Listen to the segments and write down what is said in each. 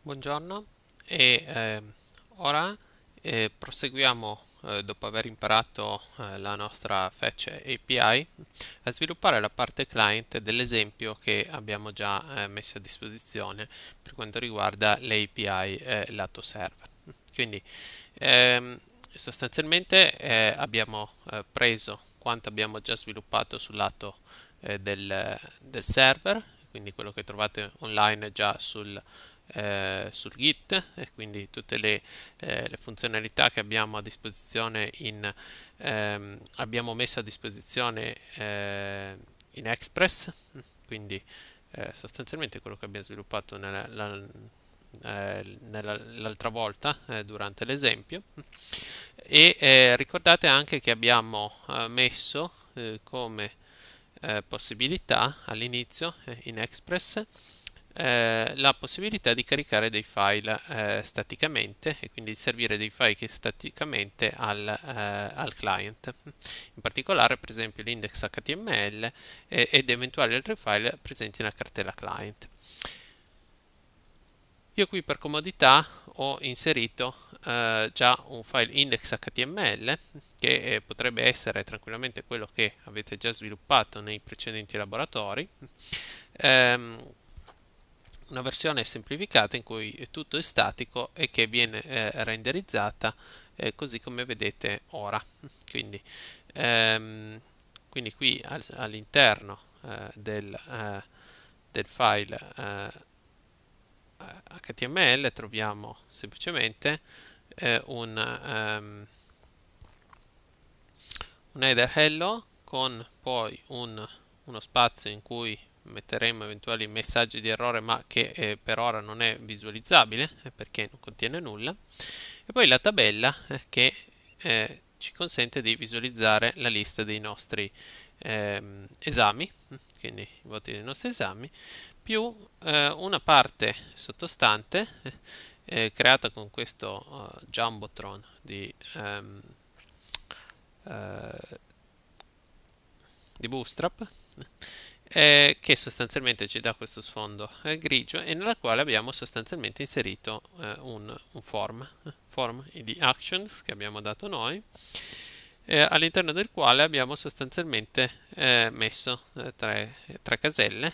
Buongiorno e ora proseguiamo dopo aver imparato la nostra Fetch API a sviluppare la parte client dell'esempio che abbiamo già messo a disposizione per quanto riguarda le API lato server. Quindi ehm, sostanzialmente abbiamo preso quanto abbiamo già sviluppato sul lato del server, quindi quello che trovate online già sul Git, e quindi tutte le funzionalità che abbiamo a disposizione abbiamo messo a disposizione in Express, quindi sostanzialmente quello che abbiamo sviluppato l'altra volta durante l'esempio. E ricordate anche che abbiamo messo come possibilità all'inizio in Express la possibilità di caricare dei file staticamente e quindi di servire dei file che staticamente al client, in particolare per esempio l'index HTML ed eventuali altri file presenti nella cartella client. Io qui per comodità ho inserito già un file index.html che potrebbe essere tranquillamente quello che avete già sviluppato nei precedenti laboratori. Ehm, una versione semplificata in cui tutto è statico e che viene renderizzata così come vedete ora. Quindi, ehm, quindi qui all'interno del file HTML troviamo semplicemente un header hello con poi uno spazio in cui metteremo eventuali messaggi di errore ma che per ora non è visualizzabile perché non contiene nulla, e poi la tabella che ci consente di visualizzare la lista dei nostri esami, quindi i voti dei nostri esami, più una parte sottostante creata con questo Jumbotron eh, di Bootstrap, che sostanzialmente ci dà questo sfondo grigio e nella quale abbiamo sostanzialmente inserito un form di actions che abbiamo dato noi, all'interno del quale abbiamo sostanzialmente messo tre caselle,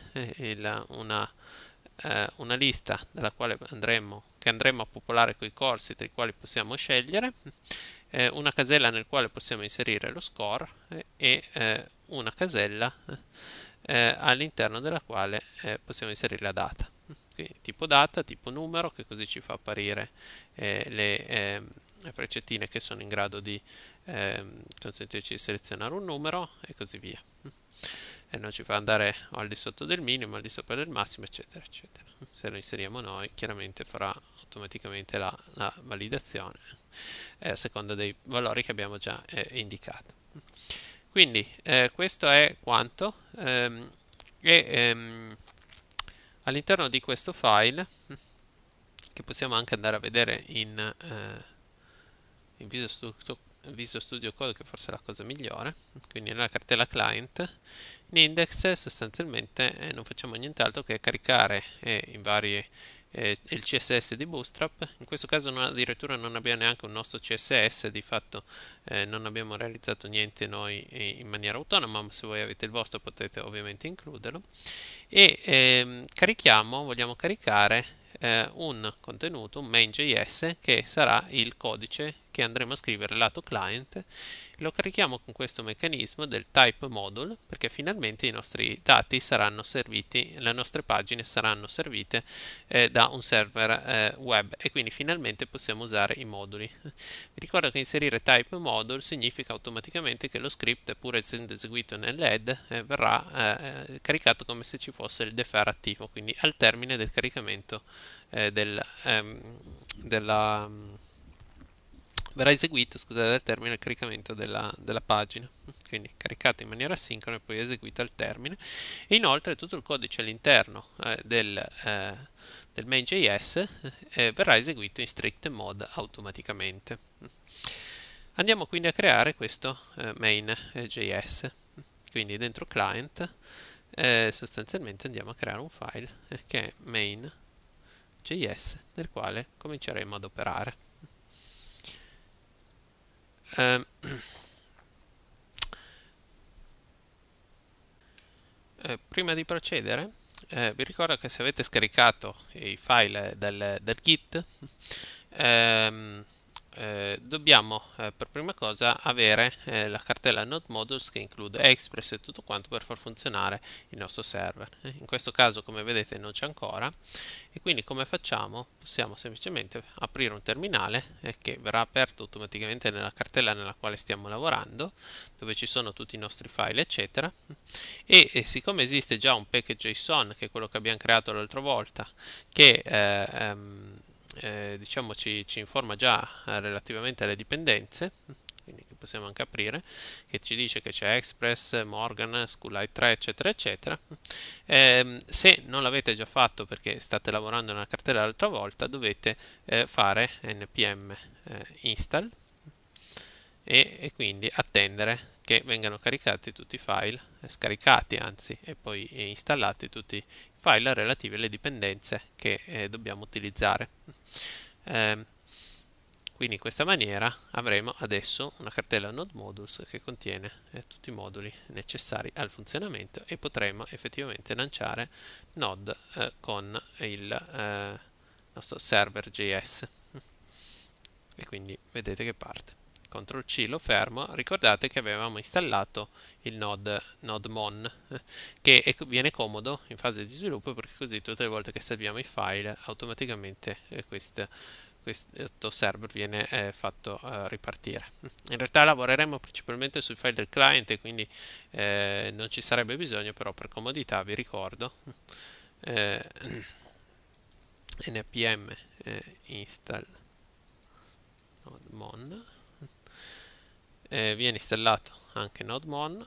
una lista che andremo a popolare con i corsi tra i quali possiamo scegliere, una casella nel quale possiamo inserire lo score e una casella all'interno della quale possiamo inserire la data. Quindi, tipo data, tipo numero, che così ci fa apparire le freccettine che sono in grado di consentirci di selezionare un numero e così via. E non ci fa andare al di sotto del minimo, al di sopra del massimo, eccetera, eccetera. Se lo inseriamo noi, chiaramente farà automaticamente la validazione a seconda dei valori che abbiamo già indicato. Quindi questo è quanto. E all'interno di questo file, che possiamo anche andare a vedere in Visual Studio Code, che forse è la cosa migliore, quindi nella cartella client, in index sostanzialmente non facciamo nient'altro che caricare il CSS di Bootstrap. In questo caso addirittura non abbiamo neanche un nostro CSS, di fatto non abbiamo realizzato niente noi in maniera autonoma, ma se voi avete il vostro potete ovviamente includerlo. E vogliamo caricare un contenuto, un main.js, che sarà il codice che andremo a scrivere lato client. Lo carichiamo con questo meccanismo del type module, perché finalmente i nostri dati saranno serviti, le nostre pagine saranno servite da un server web, e quindi finalmente possiamo usare i moduli. Vi ricordo che inserire type module significa automaticamente che lo script, pur essendo eseguito nell'head, verrà caricato come se ci fosse il defer attivo, quindi al termine del caricamento della verrà eseguito, scusate, al termine del caricamento della pagina, quindi caricato in maniera asincrona e poi eseguito al termine. E inoltre tutto il codice all'interno del main.js verrà eseguito in strict mode automaticamente. Andiamo quindi a creare questo main.js. Quindi dentro client sostanzialmente andiamo a creare un file che è main.js server.js nel quale cominceremo ad operare. Eh, prima di procedere, vi ricordo che se avete scaricato i file del Git, ehm, dobbiamo per prima cosa avere la cartella Node Modules che include Express e tutto quanto per far funzionare il nostro server. In questo caso, come vedete, non c'è ancora, e quindi come facciamo? Possiamo semplicemente aprire un terminale che verrà aperto automaticamente nella cartella nella quale stiamo lavorando, dove ci sono tutti i nostri file, eccetera. E siccome esiste già un package JSON, che è quello che abbiamo creato l'altra volta, che diciamo ci informa già relativamente alle dipendenze, quindi che possiamo anche aprire, che ci dice che c'è Express, Morgan, SQLite 3, eccetera, eccetera. Se non l'avete già fatto perché state lavorando nella cartella l'altra volta, dovete fare npm install e quindi attendere che vengano caricati tutti i file, scaricati anzi, e poi installati tutti i file relativi alle dipendenze che dobbiamo utilizzare. Eh, quindi in questa maniera avremo adesso una cartella Node Modules che contiene tutti i moduli necessari al funzionamento, e potremo effettivamente lanciare Node con il nostro server JS. E quindi vedete che parte. Ctrl C, lo fermo. Ricordate che avevamo installato il node mon, che viene comodo in fase di sviluppo, perché così tutte le volte che salviamo i file automaticamente questo server viene fatto ripartire. In realtà lavoreremo principalmente sui file del client e quindi non ci sarebbe bisogno, però per comodità vi ricordo eh, npm install nodemon, viene installato anche nodemon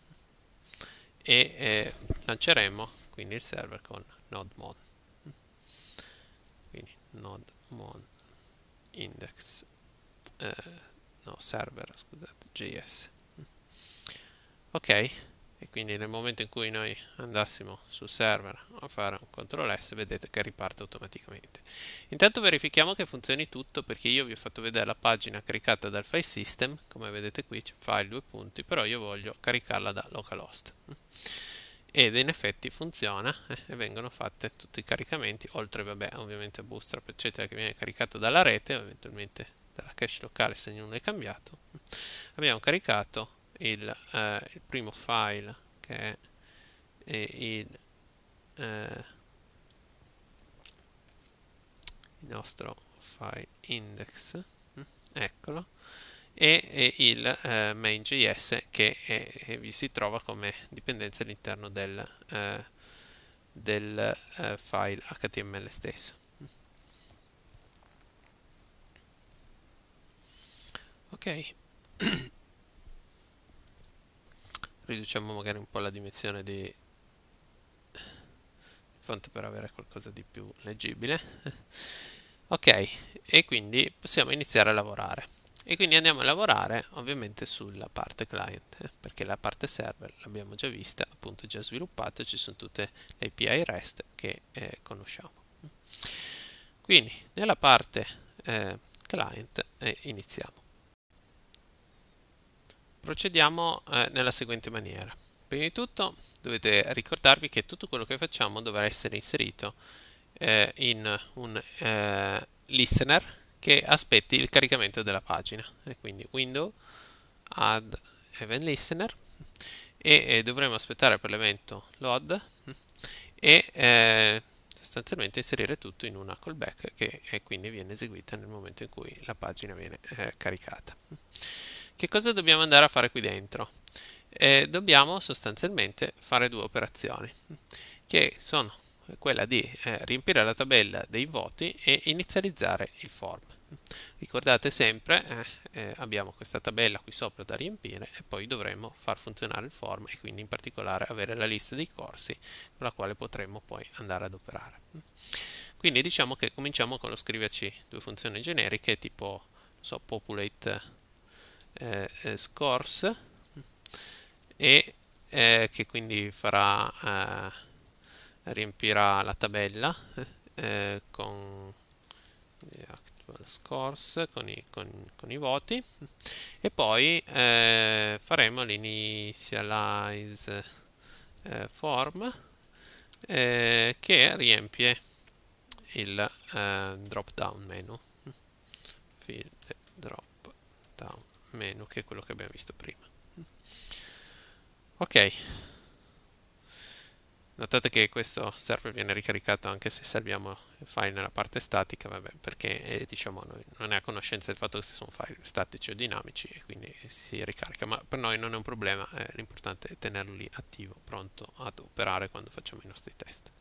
e lanceremo quindi il server con nodemon, quindi nodemon index no server, scusate, js. Ok, e quindi nel momento in cui noi andassimo sul server a fare un CTRL S, vedete che riparte automaticamente. Intanto verifichiamo che funzioni tutto, perché io vi ho fatto vedere la pagina caricata dal file system, come vedete qui c'è file 2 punti, però io voglio caricarla da localhost. Ed in effetti funziona e vengono fatte tutti i caricamenti, oltre vabbè ovviamente a Bootstrap eccetera, che viene caricato dalla rete, eventualmente dalla cache locale se nulla è cambiato. Abbiamo caricato il primo file, che è il nostro file index, eccolo, e il main.js che vi si trova come dipendenza all'interno del file HTML stesso. Ok, riduciamo magari un po' la dimensione di font per avere qualcosa di più leggibile. Ok, e quindi possiamo iniziare a lavorare. E quindi andiamo a lavorare ovviamente sulla parte client, perché la parte server l'abbiamo già vista, appunto già sviluppata, ci sono tutte le API REST che conosciamo. Quindi nella parte client iniziamo. Procediamo nella seguente maniera. Prima di tutto dovete ricordarvi che tutto quello che facciamo dovrà essere inserito in un listener che aspetti il caricamento della pagina. E quindi window add event listener, e dovremo aspettare per l'evento load e sostanzialmente inserire tutto in una callback che quindi viene eseguita nel momento in cui la pagina viene caricata. Che cosa dobbiamo andare a fare qui dentro? Dobbiamo sostanzialmente fare due operazioni, che sono quella di riempire la tabella dei voti e inizializzare il form. Ricordate sempre, abbiamo questa tabella qui sopra da riempire, e poi dovremo far funzionare il form e quindi in particolare avere la lista dei corsi con la quale potremo poi andare ad operare. Quindi diciamo che cominciamo con lo scriverci due funzioni generiche tipo populate scores, e che quindi riempirà la tabella con gli actual scores, con i voti, e poi faremo l'inizialize form che riempie il drop down menu, field drop down menu, che è quello che abbiamo visto prima. Ok, notate che questo server viene ricaricato anche se salviamo il file nella parte statica, vabbè, perché diciamo non è a conoscenza del fatto che sono file statici o dinamici e quindi si ricarica, ma per noi non è un problema, l'importante è tenerlo lì attivo, pronto ad operare quando facciamo i nostri test.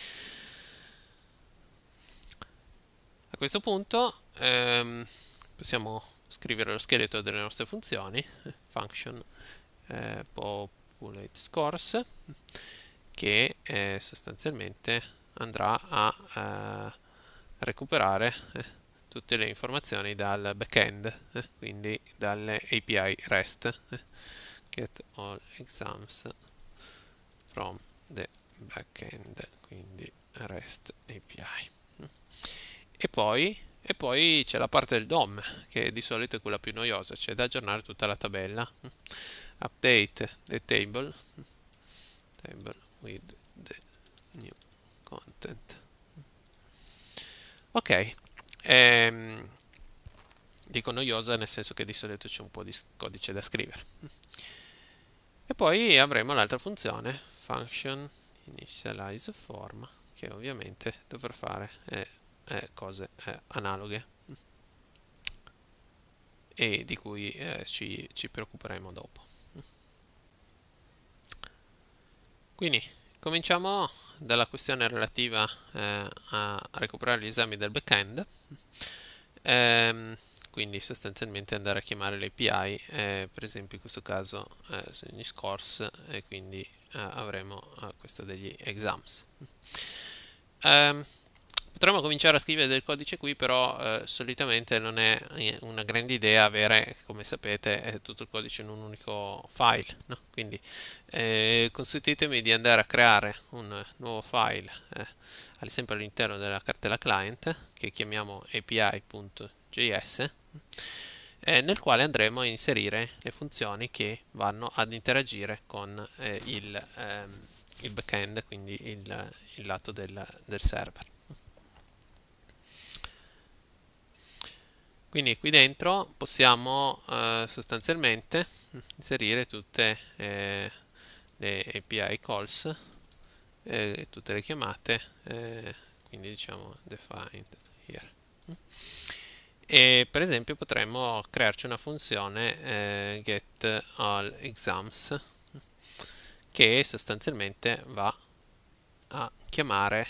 A questo punto possiamo scrivere lo scheletro delle nostre funzioni, function populate scores, che sostanzialmente andrà a recuperare tutte le informazioni dal backend, quindi dalle API REST, get all exams from the backend, quindi REST API. E poi c'è la parte del DOM, che di solito è quella più noiosa, c'è da aggiornare tutta la tabella. Update the table with the new content. Ok, dico noiosa nel senso che di solito c'è un po' di codice da scrivere. E poi avremo l'altra funzione, function initialize form, che ovviamente dovrà fare cose analoghe e di cui ci preoccuperemo dopo. Quindi cominciamo dalla questione relativa a recuperare gli esami del backend. Quindi sostanzialmente andare a chiamare l'API, per esempio in questo caso sugli scores, e quindi avremo questo degli exams. Potremmo cominciare a scrivere del codice qui, però solitamente non è una grande idea avere, come sapete, tutto il codice in un unico file, no? Quindi consentitemi di andare a creare un nuovo file, ad esempio all'interno della cartella client, che chiamiamo api.js, nel quale andremo a inserire le funzioni che vanno ad interagire con il backend, quindi il lato del server. Quindi qui dentro possiamo sostanzialmente inserire tutte le API calls, tutte le chiamate, quindi diciamo defined here. E per esempio potremmo crearci una funzione get all exams che sostanzialmente va a chiamare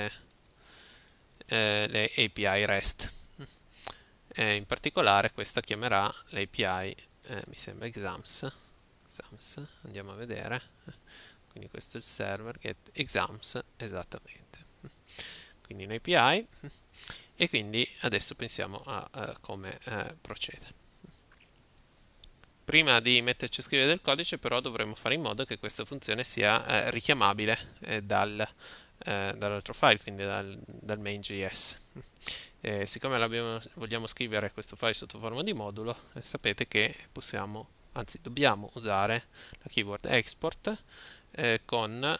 le API REST. In particolare questa chiamerà l'API, mi sembra exams, andiamo a vedere, quindi questo è il server, get exams, esattamente, quindi un API, e quindi adesso pensiamo a come procedere. Prima di metterci a scrivere del codice però dovremo fare in modo che questa funzione sia richiamabile dall'altro file, quindi dal main.js. Siccome vogliamo scrivere questo file sotto forma di modulo, sapete che dobbiamo usare la keyword export con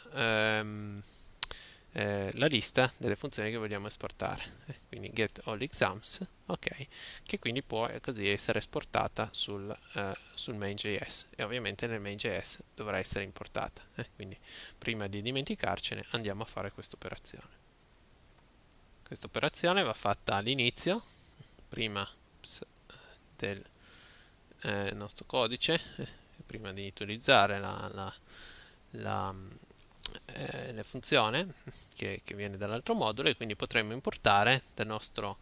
la lista delle funzioni che vogliamo esportare, quindi get all exams, ok, che quindi può così essere esportata sul main.js, e ovviamente nel main.js dovrà essere importata, quindi prima di dimenticarcene andiamo a fare questa operazione. Questa operazione va fatta all'inizio, prima del nostro codice, prima di utilizzare la funzione che viene dall'altro modulo, e quindi potremmo importare dal nostro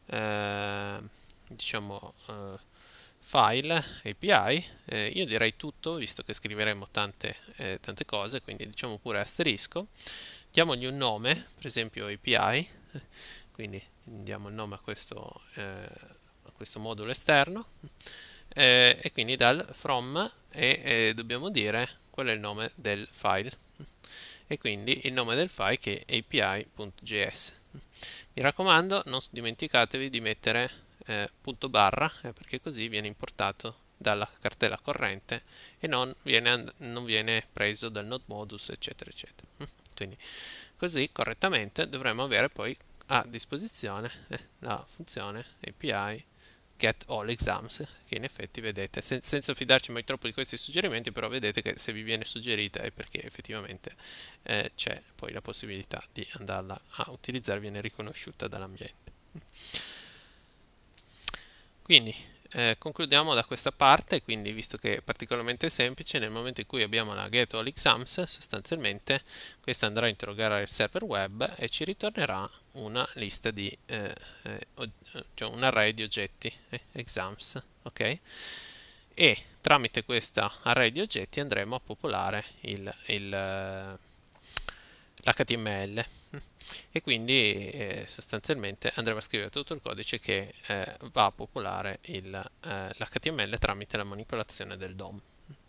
diciamo file API, io direi tutto visto che scriveremo tante cose, quindi diciamo pure asterisco, diamogli un nome, per esempio API, quindi diamo il nome a questo modulo esterno, e quindi dal from, e dobbiamo dire qual è il nome del file, e quindi il nome del file che è api.js. Mi raccomando, non dimenticatevi di mettere punto barra, perché così viene importato dalla cartella corrente e non viene preso dal node modus, eccetera, eccetera. Quindi così correttamente dovremo avere poi a disposizione la funzione API get all exams, che in effetti vedete, senza fidarci mai troppo di questi suggerimenti, però vedete che se vi viene suggerita è perché effettivamente c'è poi la possibilità di andarla a utilizzare, viene riconosciuta dall'ambiente. Quindi concludiamo da questa parte, quindi visto che è particolarmente semplice, nel momento in cui abbiamo la get all exams, sostanzialmente questa andrà a interrogare il server web e ci ritornerà una lista di, cioè un array di oggetti, exams, ok? E tramite questa array di oggetti andremo a popolare l'HTML e quindi sostanzialmente andremo a scrivere tutto il codice che va a popolare l'HTML tramite la manipolazione del DOM.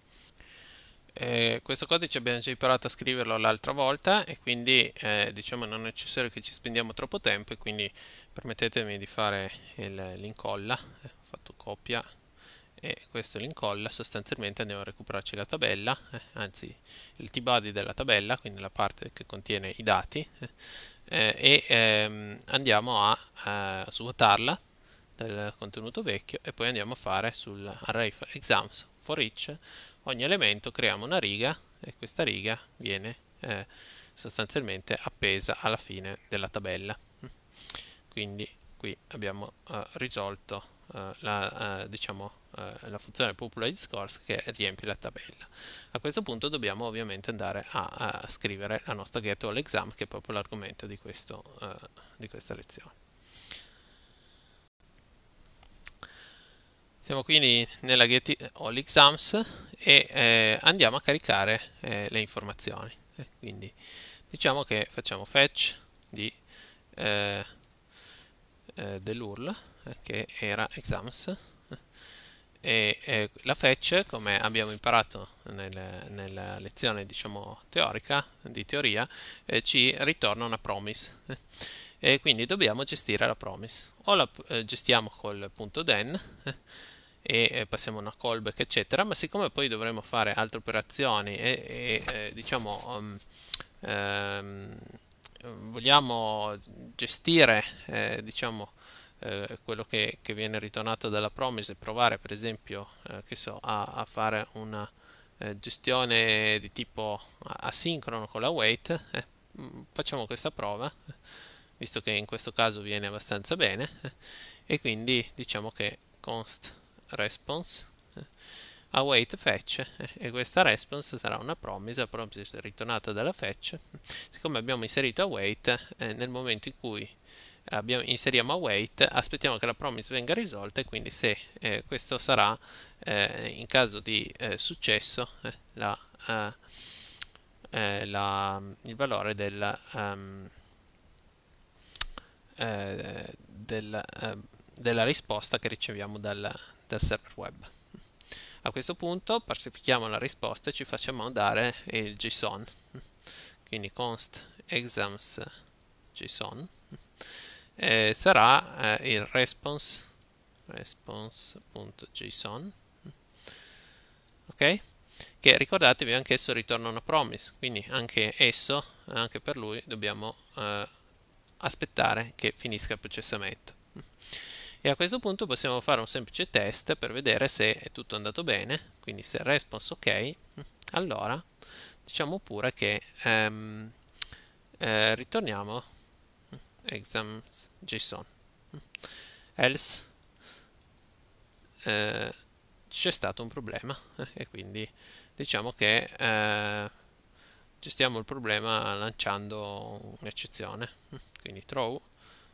Questo codice abbiamo già imparato a scriverlo l'altra volta e quindi diciamo non è necessario che ci spendiamo troppo tempo e quindi permettetemi di fare l'incolla. Ho fatto copia e questo è l'incolla. Sostanzialmente andiamo a recuperarci la tabella, anzi il t-body della tabella, quindi la parte che contiene i dati, e andiamo a svuotarla del contenuto vecchio e poi andiamo a fare sull'array exams for each ogni elemento creiamo una riga e questa riga viene sostanzialmente appesa alla fine della tabella. Quindi qui abbiamo risolto diciamo, la funzione populate discourse che riempie la tabella. A questo punto dobbiamo ovviamente andare a scrivere la nostra get all exam, che è proprio l'argomento di questa lezione. Siamo quindi nella get all exams e andiamo a caricare le informazioni. Quindi diciamo che facciamo fetch dell'URL che era exams e la fetch, come abbiamo imparato nella lezione diciamo teorica di teoria, ci ritorna una promise e quindi dobbiamo gestire la promise. O la gestiamo col punto .den e passiamo una callback eccetera, ma siccome poi dovremo fare altre operazioni e diciamo vogliamo gestire diciamo quello che viene ritornato dalla promise e provare per esempio che so, a fare una gestione di tipo asincrono con la wait, facciamo questa prova visto che in questo caso viene abbastanza bene e quindi diciamo che const response await fetch e questa response sarà una promise, la promise ritornata dalla fetch. Siccome abbiamo inserito await, nel momento in cui inseriamo await aspettiamo che la promise venga risolta e quindi se questo sarà in caso di successo il valore della risposta che riceviamo dal server web. A questo punto parsifichiamo la risposta e ci facciamo dare il JSON, quindi const exams JSON sarà il response.json, ok? Che ricordatevi anche esso ritorna una promise, quindi anche per lui dobbiamo aspettare che finisca il processamento. E a questo punto possiamo fare un semplice test per vedere se è tutto andato bene, quindi se il response ok, allora diciamo pure che ritorniamo exams.json, else c'è stato un problema e quindi diciamo che gestiamo il problema lanciando un'eccezione, quindi throw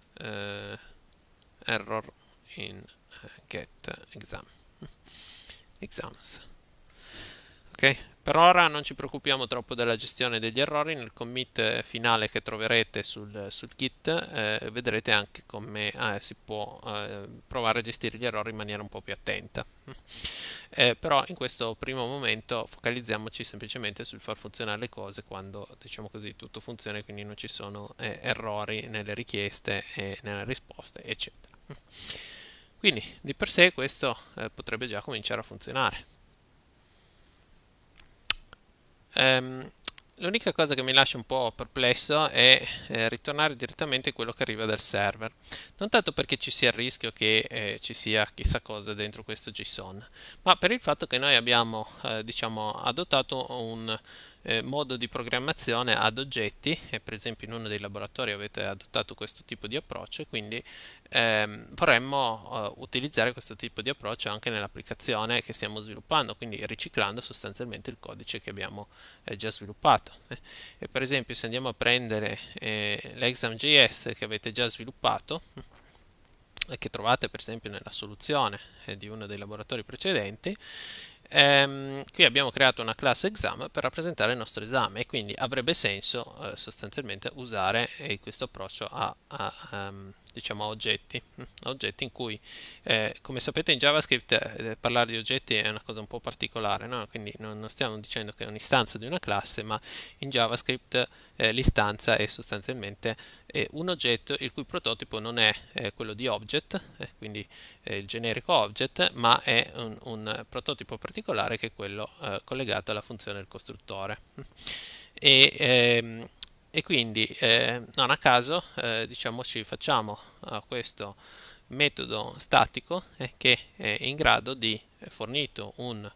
error in get exams. Ok? Per ora non ci preoccupiamo troppo della gestione degli errori, nel commit finale che troverete sul Git vedrete anche come si può provare a gestire gli errori in maniera un po' più attenta. Però in questo primo momento focalizziamoci semplicemente sul far funzionare le cose quando, diciamo così, tutto funziona e quindi non ci sono errori nelle richieste e nelle risposte, eccetera. Quindi di per sé questo potrebbe già cominciare a funzionare. Ehm, L'unica cosa che mi lascia un po' perplesso è ritornare direttamente a quello che arriva dal server. Non tanto perché ci sia il rischio che ci sia chissà cosa dentro questo JSON, ma per il fatto che noi abbiamo diciamo, adottato un modo di programmazione ad oggetti, e per esempio in uno dei laboratori avete adottato questo tipo di approccio, e quindi vorremmo utilizzare questo tipo di approccio anche nell'applicazione che stiamo sviluppando, quindi riciclando sostanzialmente il codice che abbiamo già sviluppato. E per esempio se andiamo a prendere l'exam.js che avete già sviluppato, e che trovate per esempio nella soluzione di uno dei laboratori precedenti, qui abbiamo creato una classe exam per rappresentare il nostro esame, e quindi avrebbe senso sostanzialmente usare questo approccio diciamo a oggetti in cui, come sapete in JavaScript parlare di oggetti è una cosa un po' particolare, no? Quindi non stiamo dicendo che è un'istanza di una classe, ma in JavaScript l'istanza è sostanzialmente un oggetto il cui prototipo non è quello di object, quindi il generico object, ma è un prototipo particolare che è quello collegato alla funzione del costruttore. E, ehm, e quindi non a caso diciamo ci facciamo questo metodo statico che è in grado di fornito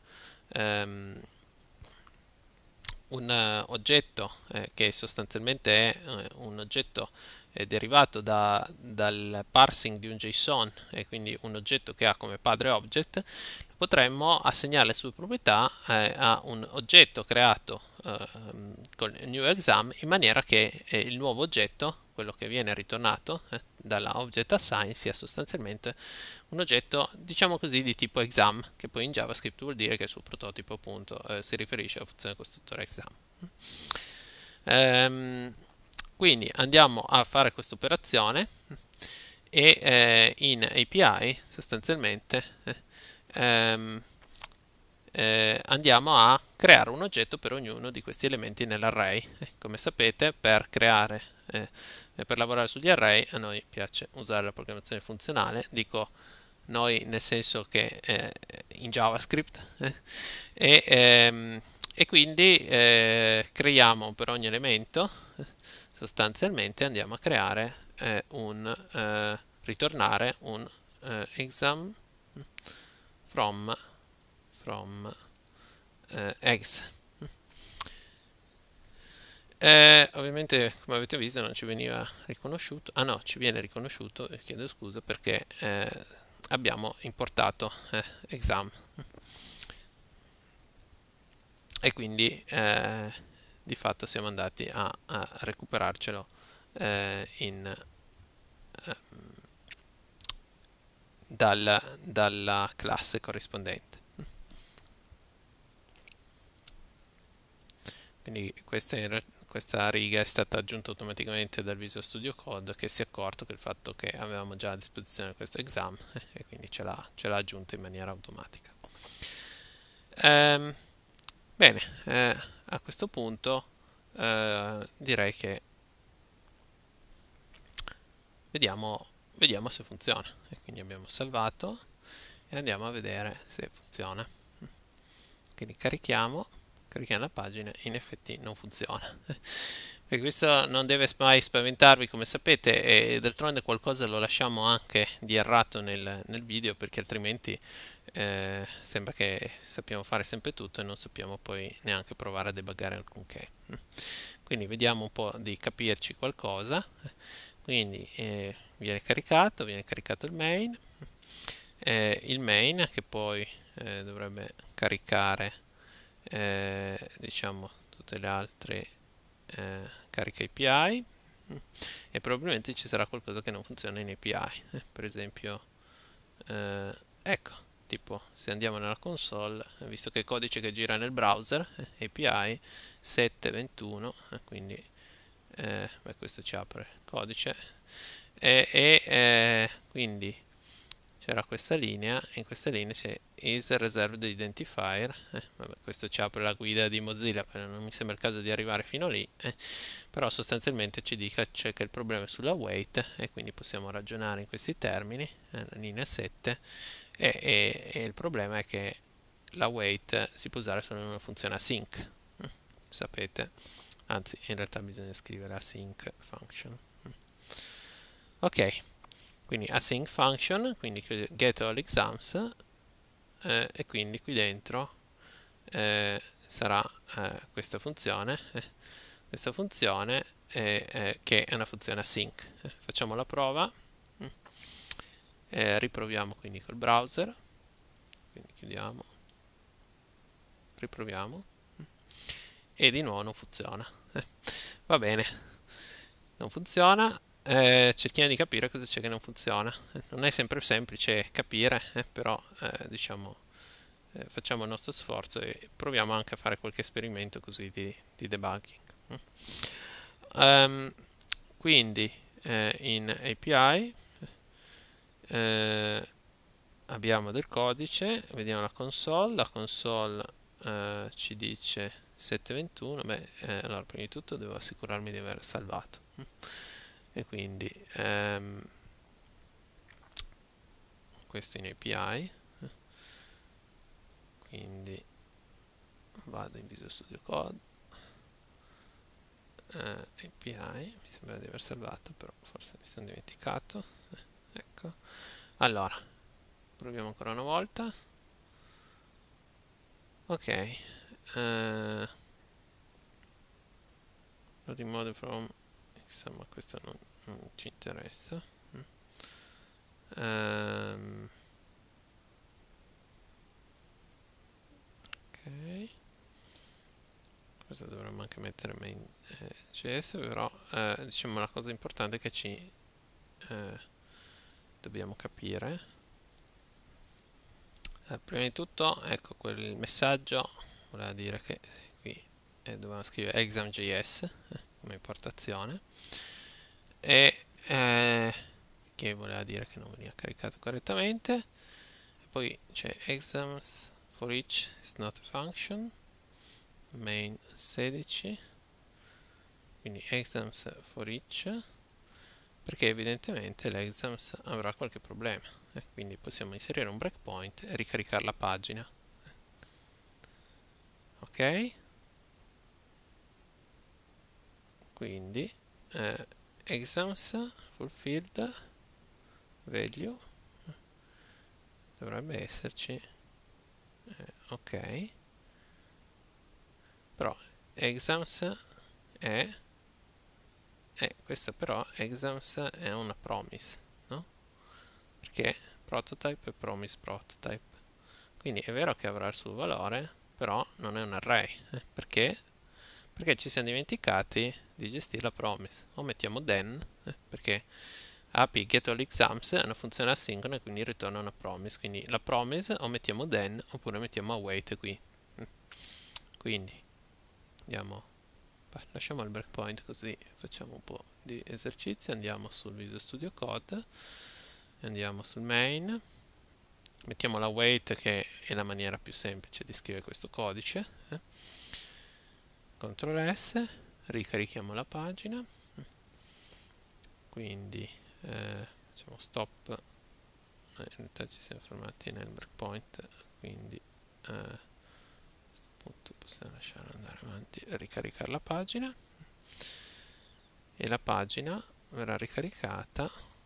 un oggetto che sostanzialmente è un oggetto derivato dal parsing di un JSON, e quindi un oggetto che ha come padre object, potremmo assegnare le sue proprietà a un oggetto creato con new exam, in maniera che il nuovo oggetto, quello che viene ritornato dalla object assign, sia sostanzialmente un oggetto, diciamo così, di tipo exam, che poi in JavaScript vuol dire che il suo prototipo appunto si riferisce alla funzione costruttore exam. Ehm, quindi andiamo a fare questa operazione e in API sostanzialmente ehm, andiamo a creare un oggetto per ognuno di questi elementi nell'array. Come sapete, per lavorare sugli array a noi piace usare la programmazione funzionale, dico noi nel senso che in JavaScript e quindi creiamo per ogni elemento, sostanzialmente andiamo a creare ritornare un exam from eggs. Ovviamente come avete visto non ci veniva riconosciuto, ah no, ci viene riconosciuto, chiedo scusa perché abbiamo importato exam, e quindi di fatto siamo andati a recuperarcelo dalla classe corrispondente. Quindi questa riga è stata aggiunta automaticamente dal Visual Studio Code, che si è accorto che il fatto che avevamo già a disposizione questo exam e quindi ce l'ha aggiunta in maniera automatica. Ehm, Bene, a questo punto direi che vediamo se funziona. E quindi abbiamo salvato e andiamo a vedere se funziona. Quindi carichiamo la pagina, in effetti non funziona. E questo non deve mai spaventarvi, come sapete, e d'altronde qualcosa lo lasciamo anche di errato nel video, perché altrimenti sembra che sappiamo fare sempre tutto e non sappiamo poi neanche provare a debuggare alcunché. Quindi vediamo un po' di capirci qualcosa. Quindi viene caricato il main che poi dovrebbe caricare diciamo tutte le altre cariche API, e probabilmente ci sarà qualcosa che non funziona in API, per esempio ecco, tipo se andiamo nella console, visto che è codice che gira nel browser, API 721, quindi beh, questo ci apre il codice, quindi c'era questa linea, e in questa linea c'è is reserved identifier, vabbè, questo ci apre la guida di Mozilla, non mi sembra il caso di arrivare fino lì, però sostanzialmente ci dice che il problema è sulla wait e quindi possiamo ragionare in questi termini, linea 7, e il problema è che la wait si può usare solo in una funzione async, sapete, anzi in realtà bisogna scrivere async function. Ok, quindi async function, quindi get all exams, e quindi qui dentro sarà questa funzione che è una funzione async. Facciamo la prova, riproviamo quindi col browser, quindi chiudiamo, riproviamo, e di nuovo non funziona. Va bene, non funziona. Cerchiamo di capire cosa c'è che non funziona. Non è sempre semplice capire, però diciamo facciamo il nostro sforzo e proviamo anche a fare qualche esperimento così di debugging. Um, quindi in API abbiamo del codice, vediamo la console ci dice 721, beh, allora prima di tutto devo assicurarmi di aver salvato, e quindi questo in API, quindi vado in Visual Studio Code, API, mi sembra di aver salvato, però forse mi sono dimenticato, ecco, allora proviamo ancora una volta, ok, remove from, insomma questo non ci interessa. Ok, questo dovremmo anche mettere main JS, però diciamo la cosa importante è che ci dobbiamo capire. Prima di tutto, ecco, quel messaggio voleva dire che qui dobbiamo scrivere exam.js come importazione, e che voleva dire che non veniva caricato correttamente. E poi c'è exams for each is not a function, main 16, quindi exams for each, perché evidentemente l'exams avrà qualche problema, quindi possiamo inserire un breakpoint e ricaricare la pagina. Ok, quindi exams fulfilled value dovrebbe esserci, ok, però exams è questo, però exams è una promise, no? Perché prototype è promise prototype, quindi è vero che avrà il suo valore, però non è un array, perché? Perché ci siamo dimenticati di gestire la promise. O mettiamo then, perché API get all exams è una funzione asincrona e quindi ritorna una promise, quindi la promise o mettiamo then oppure mettiamo await qui. Quindi andiamo, lasciamo il breakpoint così facciamo un po' di esercizio, andiamo sul Visual Studio Code, andiamo sul main, mettiamo la wait che è la maniera più semplice di scrivere questo codice, CTRL S, ricarichiamo la pagina, quindi facciamo stop, in realtà ci siamo fermati nel breakpoint, quindi a questo punto possiamo lasciare andare avanti e ricaricare la pagina, e la pagina verrà ricaricata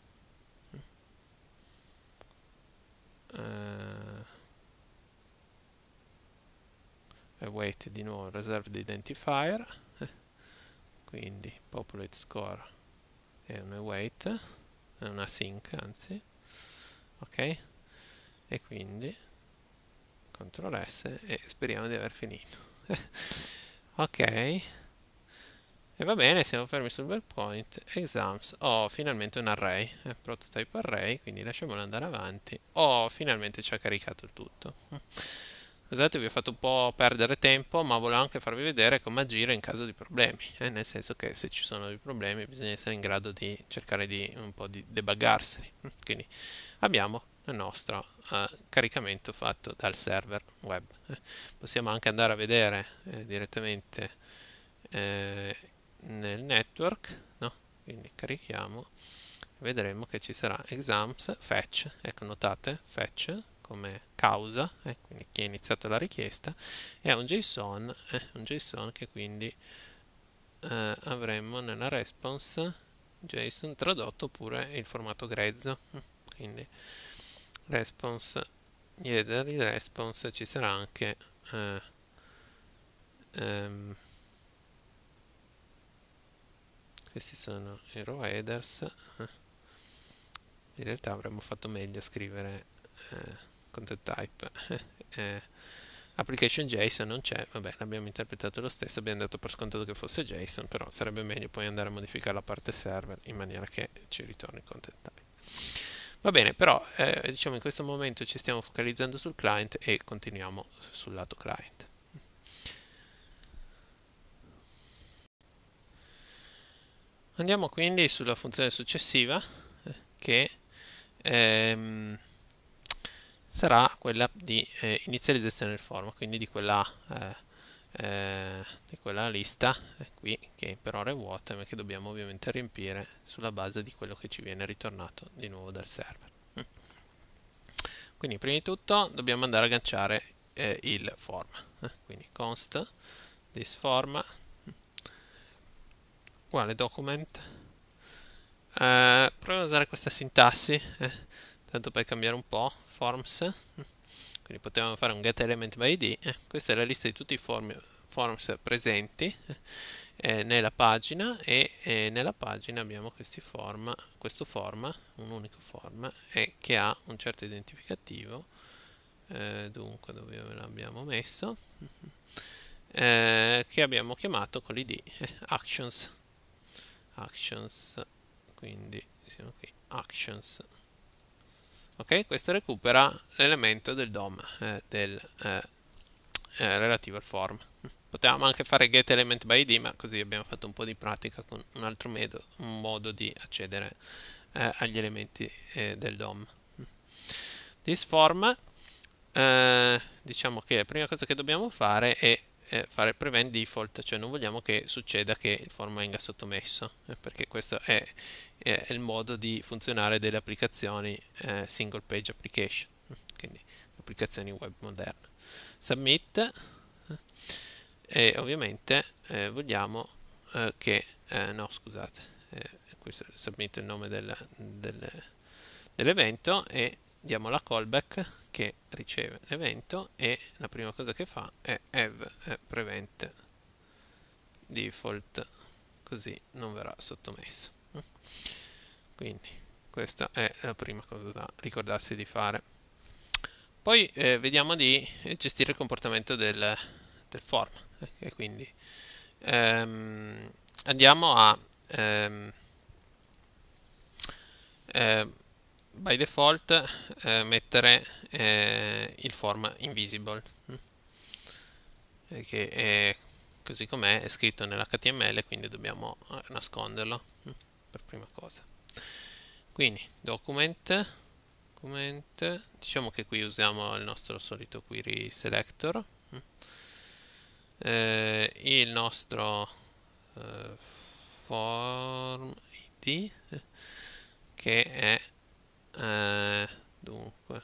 await di nuovo reserved identifier, quindi populate score è un await, è una sync anzi, ok, e quindi CTRL S e speriamo di aver finito. Ok, E va bene, siamo fermi sul breakpoint. Exams. Oh, finalmente un array. Prototype array, quindi lasciamolo andare avanti. Oh, finalmente ci ha caricato il tutto. Scusate, vi ho fatto un po' perdere tempo, ma volevo anche farvi vedere come agire in caso di problemi. Nel senso che se ci sono dei problemi bisogna essere in grado di cercare di un po' di debuggarseli. Quindi abbiamo il nostro caricamento fatto dal server web. Possiamo anche andare a vedere direttamente eh, nel network, no? Quindi carichiamo, vedremo che ci sarà exams fetch, ecco notate fetch come causa, quindi chi ha iniziato la richiesta, e un JSON che quindi avremo nella response JSON tradotto oppure il formato grezzo, quindi response, header di response ci sarà anche ehm, questi sono i row headers. In realtà avremmo fatto meglio a scrivere content type. Application JSON non c'è, vabbè, l'abbiamo interpretato lo stesso, abbiamo dato per scontato che fosse JSON, però sarebbe meglio poi andare a modificare la parte server in maniera che ci ritorni il content type. Va bene, però diciamo in questo momento ci stiamo focalizzando sul client e continuiamo sul lato client. Andiamo quindi sulla funzione successiva che ehm, sarà quella di inizializzazione del form, quindi di quella lista qui che per ora è vuota ma che dobbiamo ovviamente riempire sulla base di quello che ci viene ritornato di nuovo dal server. Quindi prima di tutto dobbiamo andare a agganciare il form, quindi const this form uguale document. Proviamo a usare questa sintassi tanto per cambiare un po', forms, quindi potevamo fare un get element by id. Questa è la lista di tutti i forms presenti nella pagina e nella pagina abbiamo questo form, un unico form che ha un certo identificativo. Dunque dove l'abbiamo messo? Che abbiamo chiamato con l'id actions, quindi siamo qui actions. Ok, questo recupera l'elemento del DOM relativo al form. Potevamo anche fare get element by id, ma così abbiamo fatto un po' di pratica con un altro un modo di accedere agli elementi del DOM. This form, diciamo che la prima cosa che dobbiamo fare è fare prevent default, cioè non vogliamo che succeda che il form venga sottomesso, perché questo è il modo di funzionare delle applicazioni single page application, quindi applicazioni web moderne. Submit, e ovviamente vogliamo no scusate, questo submit è il nome dell'evento e diamo la callback che riceve l'evento e la prima cosa che fa è have prevent default, così non verrà sottomesso. Quindi questa è la prima cosa da ricordarsi di fare. Poi vediamo di gestire il comportamento del form e quindi andiamo a eh, by default mettere il form invisible, che è così com'è, è scritto nell'HTML, quindi dobbiamo nasconderlo per prima cosa. Quindi document, diciamo che qui usiamo il nostro solito query selector, il nostro form id che è dunque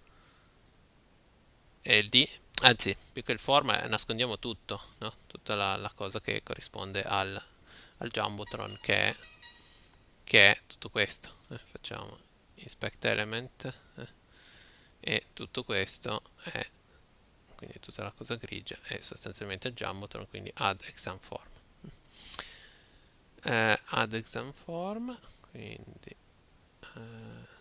è il d, anzi più che il form nascondiamo tutto, no? Tutta la cosa che corrisponde al Jumbotron che è tutto questo. Facciamo inspect element e tutto questo è, quindi tutta la cosa grigia è sostanzialmente il Jumbotron, quindi add exam form. Add exam form, quindi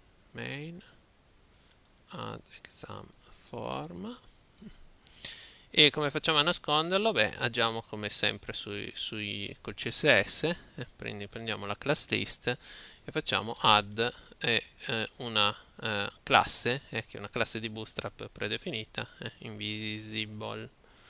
main add exam form E come facciamo a nasconderlo? Beh, agiamo come sempre col CSS, prendiamo la class list e facciamo add una classe, che è una classe di Bootstrap predefinita, invisible.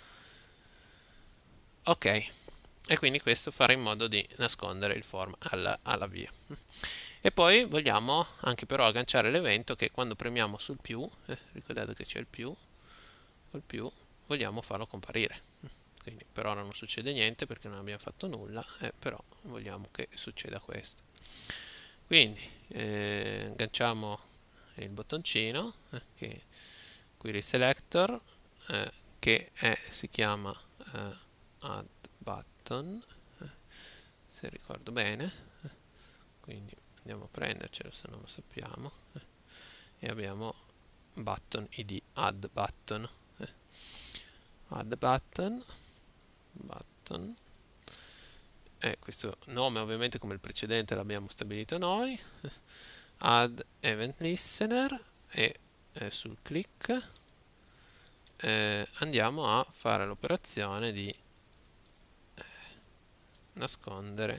Ok, e quindi questo farà in modo di nascondere il form alla via. E poi vogliamo anche però agganciare l'evento che quando premiamo sul più, ricordate che c'è il più, col più vogliamo farlo comparire. Quindi per ora non succede niente perché non abbiamo fatto nulla, però vogliamo che succeda questo. Quindi agganciamo il bottoncino, query selector, si chiama add button, se ricordo bene, quindi andiamo a prendercelo se non lo sappiamo, e abbiamo button id add button, add button, e questo nome ovviamente come il precedente l'abbiamo stabilito noi, add event listener, e sul click andiamo a fare l'operazione di nascondere,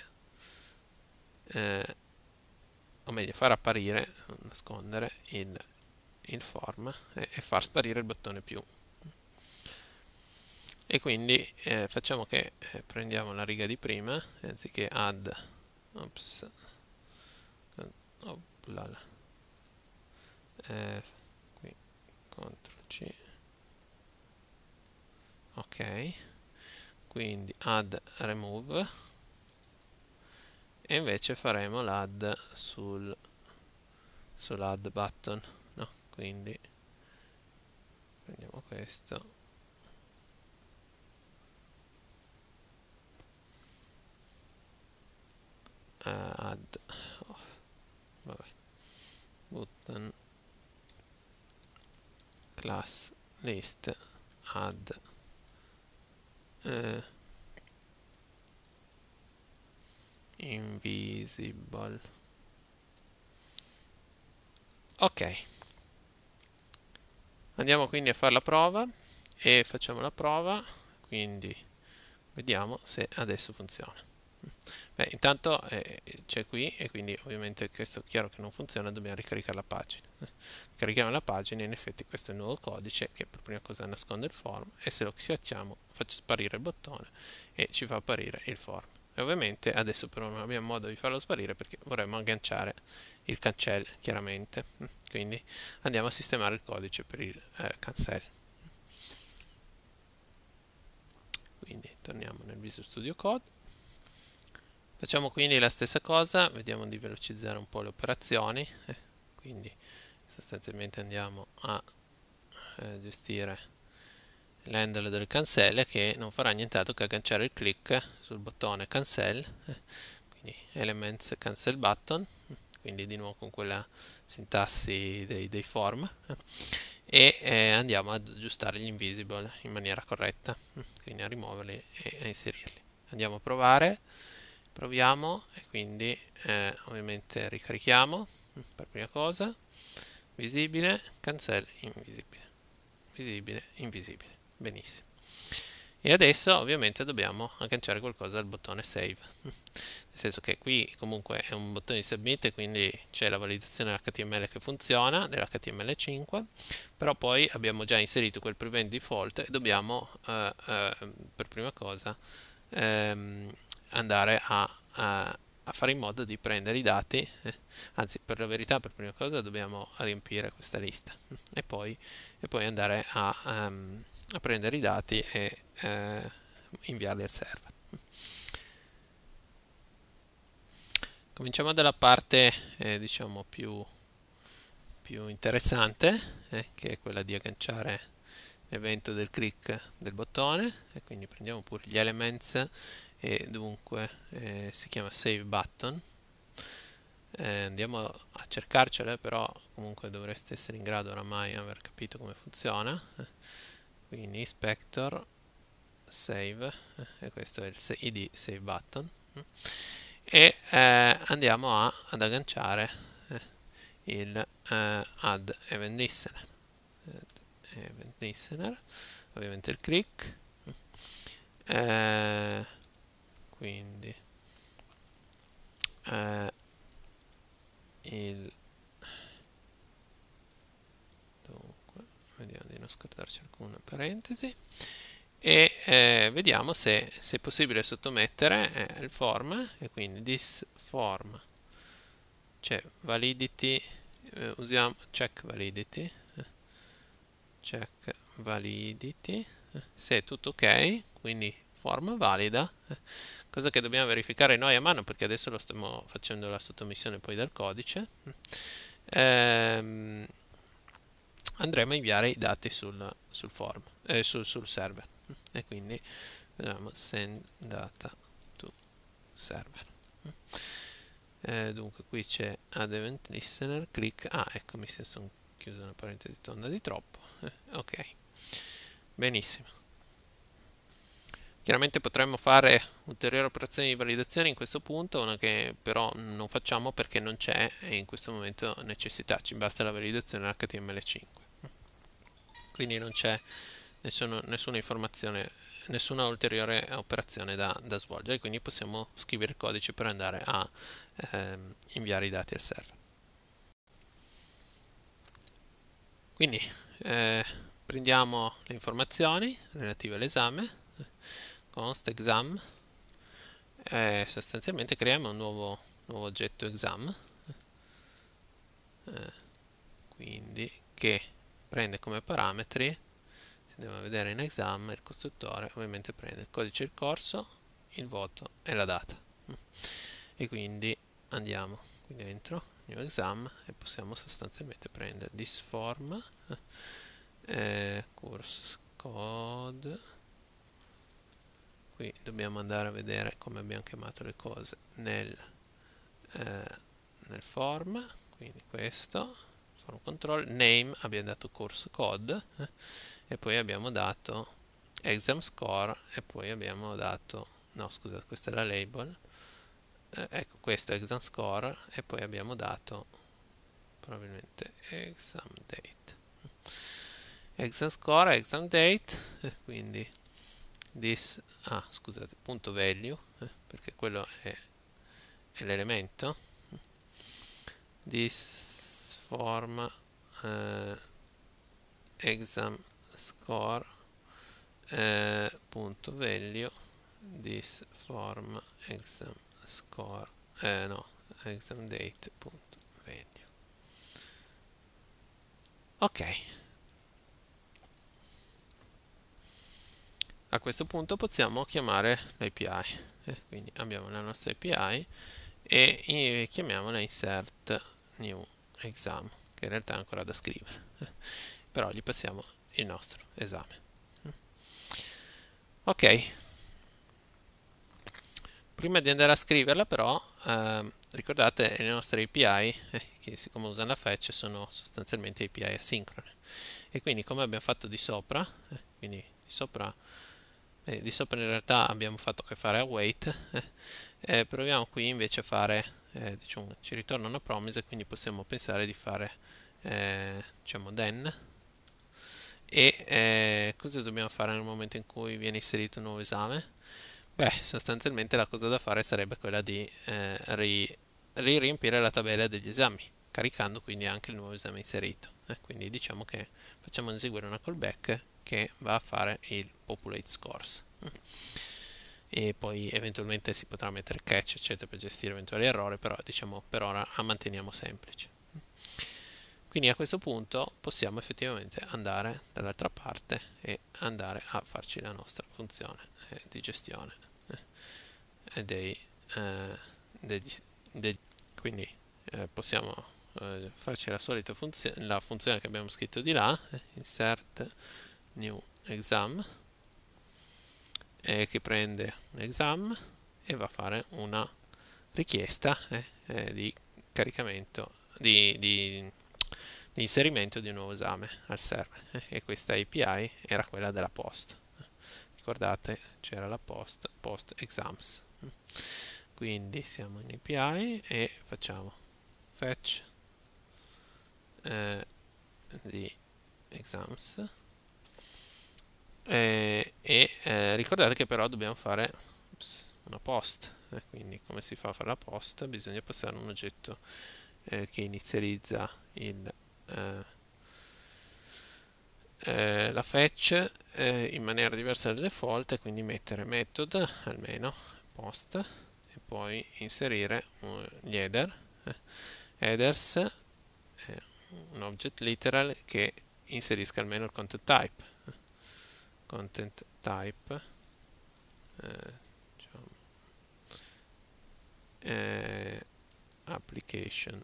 o meglio far apparire, nascondere il form e far sparire il bottone più. E quindi facciamo che prendiamo la riga di prima e anziché add, ops, oh, qui CTRL C, ok, quindi add remove, e invece faremo l'add sull'add button, no? Quindi prendiamo questo, add, oh, vabbè, button class list add invisible. Ok, andiamo quindi a fare la prova e facciamo la prova, quindi vediamo se adesso funziona. Beh, intanto c'è qui e quindi ovviamente questo è chiaro che non funziona, dobbiamo ricaricare la pagina. Carichiamo la pagina e in effetti questo è il nuovo codice che per prima cosa nasconde il form, e se lo schiacciamo faccio sparire il bottone e ci fa apparire il form. E ovviamente adesso però non abbiamo modo di farlo sparire perché vorremmo agganciare il cancel chiaramente. Quindi andiamo a sistemare il codice per il cancel. Quindi torniamo nel Visual Studio Code. Facciamo quindi la stessa cosa, vediamo di velocizzare un po' le operazioni, quindi sostanzialmente andiamo a gestire l'handle del cancel che non farà nient'altro che agganciare il click sul bottone cancel, quindi elements cancel button, quindi di nuovo con quella sintassi dei form, e andiamo ad aggiustare gli invisible in maniera corretta, quindi a rimuoverli e a inserirli. Andiamo a provare. Proviamo e quindi ovviamente ricarichiamo per prima cosa, visibile, cancel, invisibile, visibile, invisibile. Benissimo. E adesso ovviamente dobbiamo agganciare qualcosa al bottone save, nel senso che qui comunque è un bottone di submit, quindi c'è la validazione dell'HTML che funziona, dell'HTML5, però poi abbiamo già inserito quel prevent default e dobbiamo per prima cosa andare a fare in modo di prendere i dati, anzi per la verità per prima cosa dobbiamo riempire questa lista e poi andare a prendere i dati e inviarli al server. Cominciamo dalla parte diciamo più interessante, che è quella di agganciare l'evento del click del bottone, e quindi prendiamo pure gli elements e dunque si chiama save button. Andiamo a cercarcele, però comunque dovreste essere in grado oramai di aver capito come funziona. Quindi inspector save, e questo è il id save button, e andiamo ad agganciare il add event listener, ovviamente il click, eh, quindi il dunque vediamo di non scordarci alcuna parentesi e vediamo se è possibile sottomettere il form, e quindi this form c'è validity, usiamo check validity, se è tutto ok, quindi form valida, cosa che dobbiamo verificare noi a mano perché adesso lo stiamo facendo la sottomissione poi del codice. Ehm, Andremo a inviare i dati sul form, sul server, e quindi vediamo send data to server. Dunque qui c'è add event listener, click, ecco, mi sono chiusa una parentesi tonda di troppo, ok, benissimo. Chiaramente potremmo fare ulteriori operazioni di validazione in questo punto, una che però non facciamo perché non c'è in questo momento necessità, ci basta la validazione HTML5. Quindi non c'è nessuna informazione, nessuna ulteriore operazione da svolgere, quindi possiamo scrivere il codice per andare a inviare i dati al server. Quindi prendiamo le informazioni relative all'esame, const exam, sostanzialmente creiamo un nuovo oggetto exam, quindi che prende come parametri, se andiamo a vedere in exam, il costruttore ovviamente prende il codice del corso, il voto e la data. E quindi andiamo qui dentro, new exam, e possiamo sostanzialmente prendere this form, course code, qui dobbiamo andare a vedere come abbiamo chiamato le cose nel form, quindi questo, form control, name abbiamo dato course code, e poi abbiamo dato exam score, e poi abbiamo dato, no scusate, questa è la label, ecco questo è exam score, e poi abbiamo dato probabilmente exam date, exam score, exam date, quindi this, scusate, punto value, perché quello è l'elemento, this form exam score punto value, this form exam score, no, exam date punto value. Ok, a questo punto possiamo chiamare l'API, quindi abbiamo la nostra API e chiamiamola insert new exam, che in realtà è ancora da scrivere, però gli passiamo il nostro esame. Ok, prima di andare a scriverla però ricordate le nostre API, che siccome usano la fetch sono sostanzialmente API asincrone, e quindi come abbiamo fatto di sopra, quindi di sopra in realtà abbiamo fatto che fare await, proviamo qui invece a fare, diciamo, ci ritorna una promise, quindi possiamo pensare di fare diciamo then, e cosa dobbiamo fare nel momento in cui viene inserito un nuovo esame? Beh, sostanzialmente la cosa da fare sarebbe quella di riempire la tabella degli esami, caricando quindi anche il nuovo esame inserito. Quindi diciamo che facciamo eseguire una callback che va a fare il populate scores. E poi eventualmente si potrà mettere catch eccetera per gestire eventuali errori, però diciamo per ora la manteniamo semplice. Quindi a questo punto possiamo effettivamente andare dall'altra parte e andare a farci la nostra funzione di gestione dei, quindi possiamo farci la solita funzione, la funzione che abbiamo scritto di là, insert new exam, che prende un exam e va a fare una richiesta di caricamento di inserimento di un nuovo esame al server, e questa API era quella della post, ricordate c'era la post exams, quindi siamo in API e facciamo fetch di exams, Ricordate che però dobbiamo fare una post, quindi come si fa a fare la post? Bisogna passare un oggetto che inizializza eh, la fetch in maniera diversa dal default, e quindi mettere method almeno post e poi inserire gli headers, un object literal che inserisca almeno il content type diciamo, application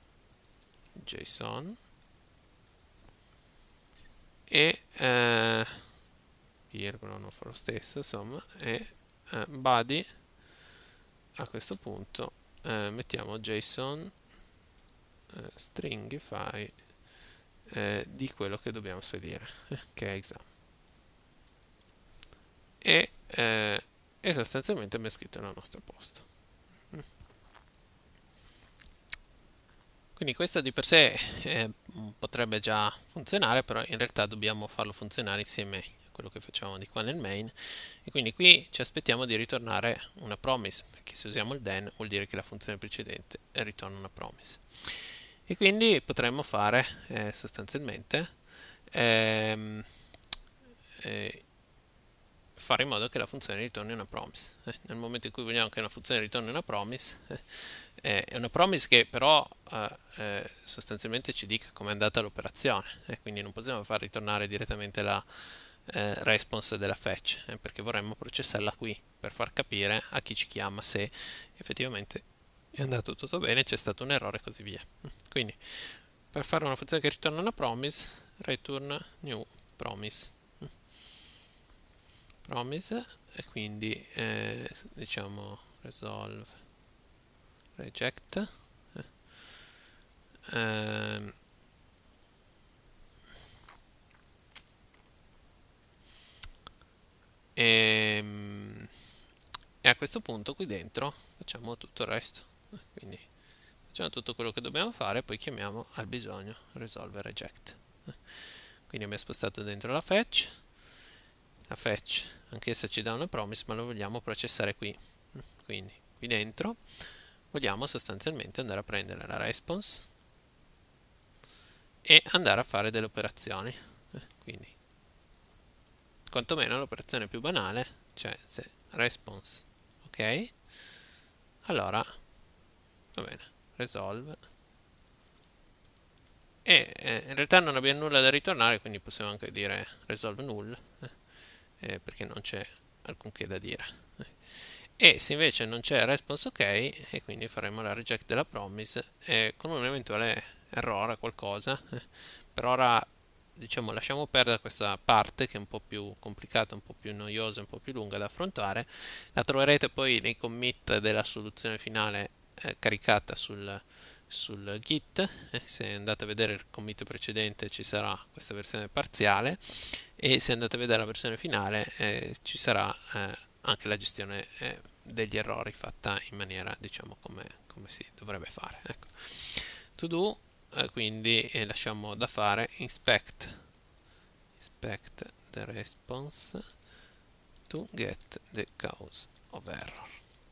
JSON e virgola non fa lo stesso, insomma, e body a questo punto mettiamo JSON stringify di quello che dobbiamo spedire che è exam e sostanzialmente abbiamo scritto la nostra post. Quindi questo di per sé potrebbe già funzionare, però in realtà dobbiamo farlo funzionare insieme a quello che facciamo di qua nel main, e quindi qui ci aspettiamo di ritornare una promise, perché se usiamo il then vuol dire che la funzione precedente ritorna una promise. E quindi potremmo fare sostanzialmente ehm, eh, fare in modo che la funzione ritorni una promise. Nel momento in cui vogliamo che una funzione ritorni una promise, è una promise che però sostanzialmente ci dica come è andata l'operazione, quindi non possiamo far ritornare direttamente la response della fetch, perché vorremmo processarla qui per far capire a chi ci chiama se effettivamente è andato tutto bene, c'è stato un errore e così via. Quindi per fare una funzione che ritorna una promise, return new promise. E quindi diciamo resolve reject ehm, e, e a questo punto qui dentro facciamo tutto il resto, quindi facciamo tutto quello che dobbiamo fare, poi chiamiamo al bisogno resolve reject. Quindi abbiamo spostato dentro la fetch anch'essa ci dà una promise, ma lo vogliamo processare qui, quindi qui dentro vogliamo sostanzialmente andare a prendere la response e andare a fare delle operazioni, quindi quantomeno l'operazione più banale, cioè se response ok, allora va bene, resolve e in realtà non abbiamo nulla da ritornare, quindi possiamo anche dire resolve null perché non c'è alcunché da dire. E se invece non c'è response ok, e quindi faremo la reject della promise con un eventuale errore, qualcosa. Per ora diciamo lasciamo perdere questa parte che è un po' più complicata, un po' più noiosa, un po' più lunga da affrontare. La troverete poi nei commit della soluzione finale caricata sul Git. Se andate a vedere il commit precedente ci sarà questa versione parziale, e se andate a vedere la versione finale ci sarà anche la gestione degli errori fatta in maniera diciamo come si dovrebbe fare. Ecco. To do quindi lasciamo da fare inspect the response to get the cause of error.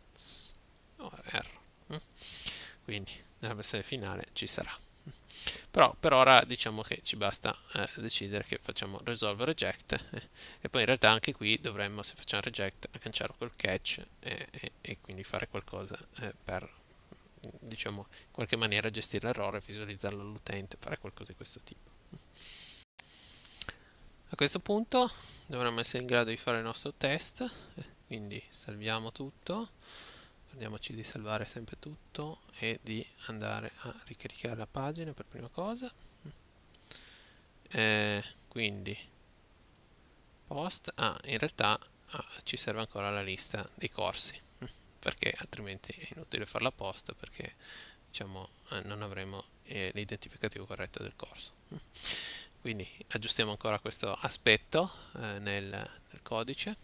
Quindi nella versione finale ci sarà. Però per ora diciamo che ci basta decidere che facciamo resolve reject e poi in realtà anche qui dovremmo, se facciamo reject, agganciarlo col catch e quindi fare qualcosa per diciamo in qualche maniera gestire l'errore, visualizzarlo all'utente, fare qualcosa di questo tipo. A questo punto dovremmo essere in grado di fare il nostro test, quindi salviamo tutto, ricordiamoci di salvare sempre tutto e di andare a ricaricare la pagina per prima cosa. Quindi post, in realtà ci serve ancora la lista dei corsi, perché altrimenti è inutile fare la post, perché diciamo non avremo l'identificativo corretto del corso. Quindi aggiustiamo ancora questo aspetto nel codice.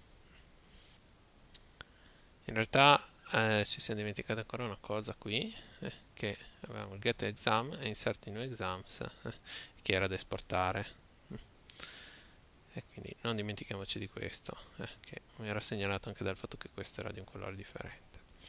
In realtà ci siamo dimenticati ancora una cosa qui, che avevamo il get exam e insert new exams che era da esportare. e quindi non dimentichiamoci di questo, che mi era segnalato anche dal fatto che questo era di un colore differente.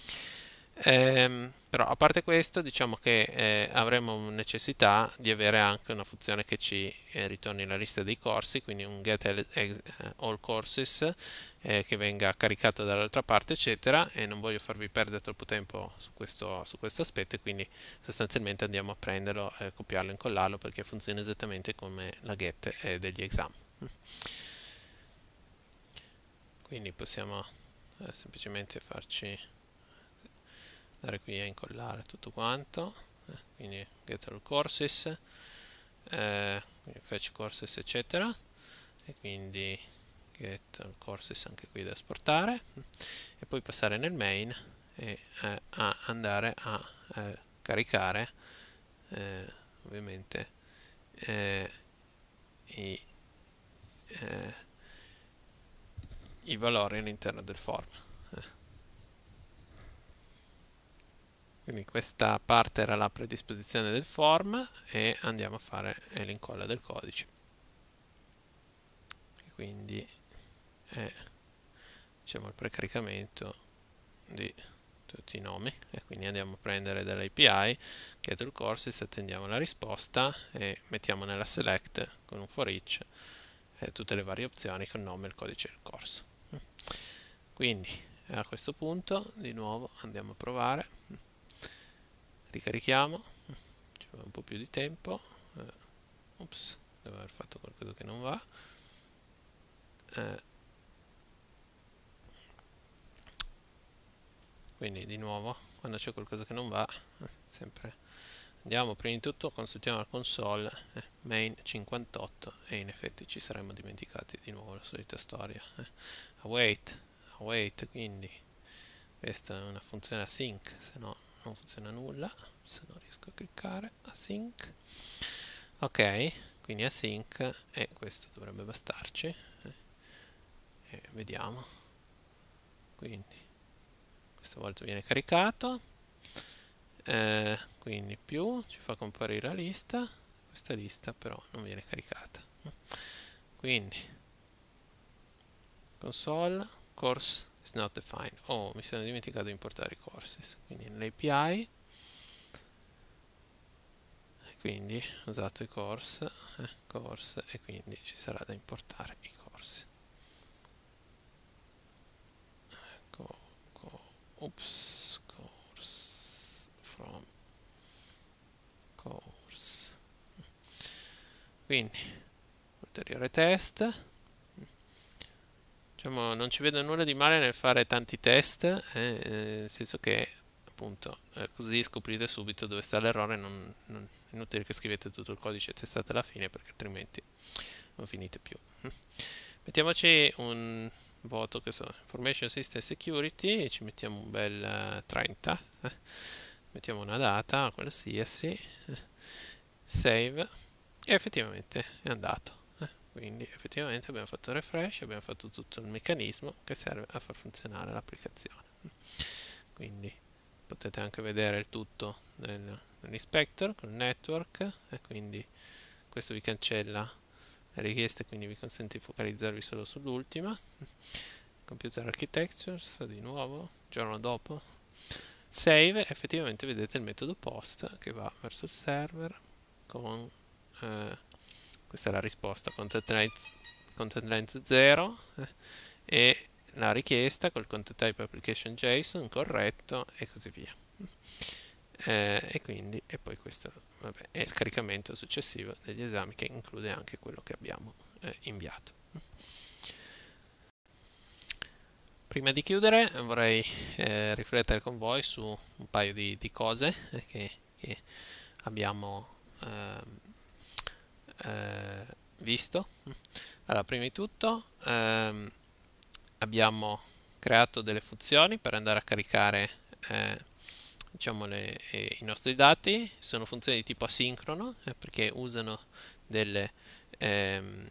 Però a parte questo, diciamo che avremo necessità di avere anche una funzione che ci ritorni la lista dei corsi, quindi un all courses che venga caricato dall'altra parte, eccetera, e non voglio farvi perdere troppo tempo su questo aspetto, e quindi sostanzialmente andiamo a prenderlo, copiarlo e incollarlo perché funziona esattamente come la get degli exam. Quindi possiamo semplicemente farci andare qui a incollare tutto quanto, quindi get all courses, quindi fetch courses eccetera, e quindi get all courses anche qui da esportare, e poi passare nel main e andare a caricare ovviamente eh, i, eh, i valori all'interno del form. Quindi questa parte era la predisposizione del form e andiamo a fare l'incolla del codice. E quindi è diciamo, il precaricamento di tutti i nomi, e quindi andiamo a prendere dall'API get all courses, attendiamo la risposta e mettiamo nella select con un for each tutte le varie opzioni con nome e il codice del corso. Quindi a questo punto di nuovo andiamo a provare, ricarichiamo, ci vuole un po' più di tempo, ops, devo aver fatto qualcosa che non va, quindi di nuovo quando c'è qualcosa che non va sempre andiamo prima di tutto, consultiamo la console main 58 e in effetti ci saremmo dimenticati di nuovo la solita storia, await, quindi questa è una funzione async, se no non funziona nulla, se non riesco a cliccare async, ok, quindi async, e questo dovrebbe bastarci, e vediamo, quindi questa volta viene caricato, quindi più ci fa comparire la lista, questa lista però non viene caricata, quindi console course is not defined, oh mi sono dimenticato di importare i courses, quindi nell'API, quindi ho usato i course, e quindi ci sarà da importare i corsi. Oops, course from course, quindi ulteriore test, diciamo, non ci vedo nulla di male nel fare tanti test, nel senso che appunto così scoprite subito dove sta l'errore, non è inutile che scrivete tutto il codice e testate alla fine perché altrimenti non finite più. Mettiamoci un voto che so, Information System Security, e ci mettiamo un bel 30, mettiamo una data qualsiasi, save, e effettivamente è andato. Quindi effettivamente abbiamo fatto refresh, abbiamo fatto tutto il meccanismo che serve a far funzionare l'applicazione. Quindi potete anche vedere il tutto nell'inspector con il network, e quindi questo vi cancella le richieste, quindi vi consente di focalizzarvi solo sull'ultima. Computer Architectures, di nuovo, giorno dopo, save, effettivamente vedete il metodo post che va verso il server con questa è la risposta, content length 0, e la richiesta col content type application JSON corretto e così via. E quindi, e poi questo vabbè, è il caricamento successivo degli esami, che include anche quello che abbiamo inviato. Prima di chiudere vorrei riflettere con voi su un paio di cose che abbiamo visto. Allora, prima di tutto abbiamo creato delle funzioni per andare a caricare diciamo i nostri dati. Sono funzioni di tipo asincrono perché usano delle, ehm,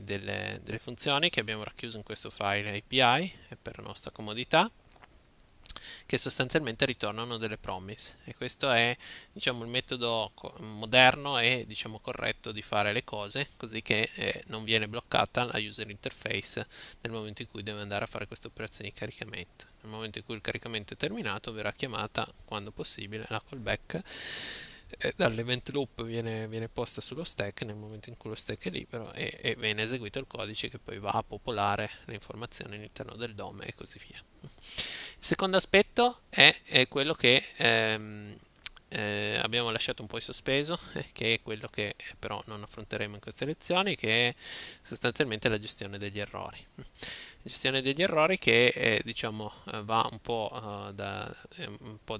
delle funzioni che abbiamo racchiuso in questo file API per la nostra comodità. che sostanzialmente ritornano delle promise, e questo è, diciamo, il metodo moderno e, diciamo, corretto di fare le cose, così che non viene bloccata la user interface nel momento in cui deve andare a fare questa operazione di caricamento. Nel momento in cui il caricamento è terminato verrà chiamata quando possibile la callback, dall'event loop viene posta sullo stack nel momento in cui lo stack è libero, e viene eseguito il codice che poi va a popolare le informazioni all'interno del DOM e così via. Il secondo aspetto è quello che abbiamo lasciato un po' in sospeso, che è quello che però non affronteremo in queste lezioni, che è sostanzialmente la gestione degli errori. La gestione degli errori che diciamo, va un po'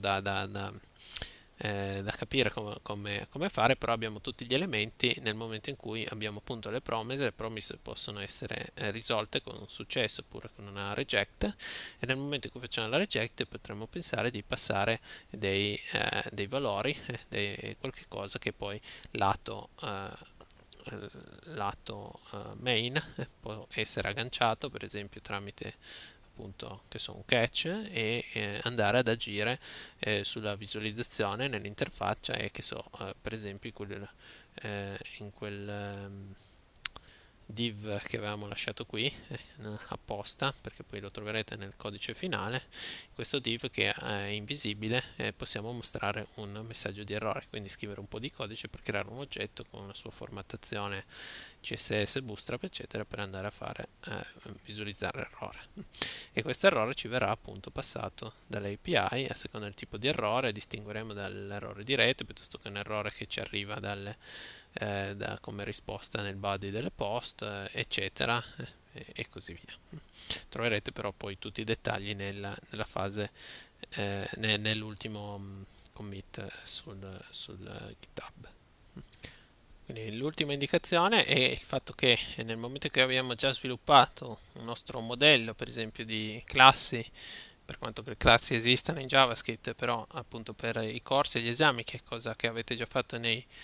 da capire come fare, però abbiamo tutti gli elementi nel momento in cui abbiamo appunto le promise possono essere risolte con un successo oppure con una reject, e nel momento in cui facciamo la reject potremmo pensare di passare dei valori, qualche cosa che poi lato main può essere agganciato per esempio tramite appunto che so, un catch, e andare ad agire sulla visualizzazione nell'interfaccia, e che so, per esempio in quel div che avevamo lasciato qui apposta, perché poi lo troverete nel codice finale, questo div che è invisibile, possiamo mostrare un messaggio di errore, quindi scrivere un po' di codice per creare un oggetto con una sua formattazione CSS, Bootstrap eccetera, per andare a fare visualizzare l'errore, e questo errore ci verrà appunto passato dall'API. A seconda del tipo di errore distingueremo dall'errore di rete piuttosto che un errore che ci arriva come risposta nel body delle post, eccetera, e così via. Troverete però poi tutti i dettagli nella fase, nell'ultimo commit sul GitHub. Quindi l'ultima indicazione è il fatto che nel momento che abbiamo già sviluppato un nostro modello, per esempio di classi, per quanto le classi esistano in JavaScript, però appunto per i corsi e gli esami, che è cosa che avete già fatto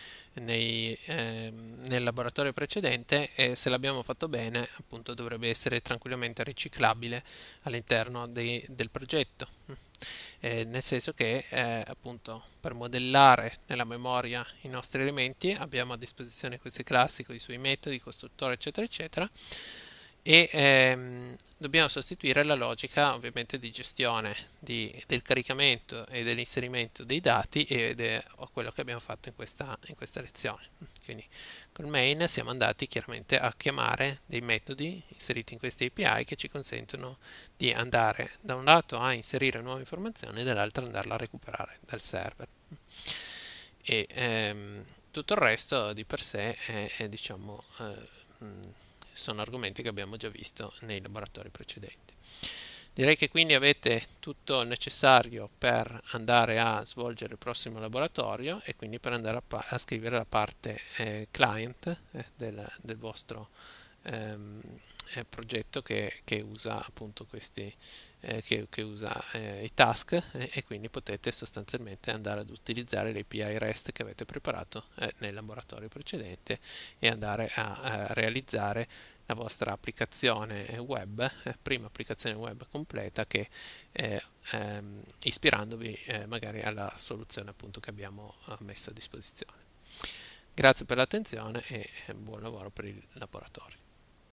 nel laboratorio precedente, e se l'abbiamo fatto bene appunto dovrebbe essere tranquillamente riciclabile all'interno del progetto, nel senso che appunto per modellare nella memoria i nostri elementi abbiamo a disposizione queste classi con i suoi metodi, costruttore eccetera eccetera, e dobbiamo sostituire la logica ovviamente di gestione del caricamento e dell'inserimento dei dati, ed è quello che abbiamo fatto in questa lezione. Quindi col main siamo andati chiaramente a chiamare dei metodi inseriti in questi API che ci consentono di andare da un lato a inserire nuove informazioni e dall'altro andarla a recuperare dal server. E tutto il resto di per sé diciamo, sono argomenti che abbiamo già visto nei laboratori precedenti. Direi che quindi avete tutto il necessario per andare a svolgere il prossimo laboratorio, e quindi per andare a scrivere la parte client del vostro ehm, progetto che usa appunto che usa i task, e quindi potete sostanzialmente andare ad utilizzare le API REST che avete preparato nel laboratorio precedente, e andare a realizzare la vostra applicazione web, prima applicazione web completa, che ispirandovi magari alla soluzione appunto che abbiamo messo a disposizione. Grazie per l'attenzione e buon lavoro per il laboratorio.